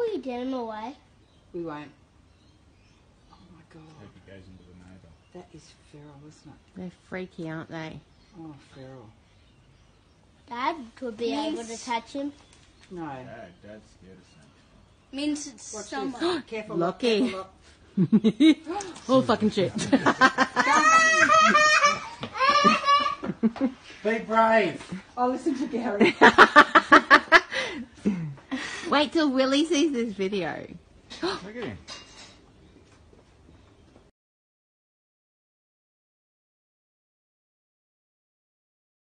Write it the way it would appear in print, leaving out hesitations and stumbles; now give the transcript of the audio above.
we get him away? We won't. Oh my god. Hope he goes into the neighbour. That is feral, isn't it? They're freaky, aren't they? Oh, feral. Dad could be able to touch him. No. Dad's scared of snakes. Means it's Watch someone. this. Careful, Lucky. careful, look. Oh, fucking shit. Be brave! Oh, listen to Gary. Wait till Willie sees this video. Look at him.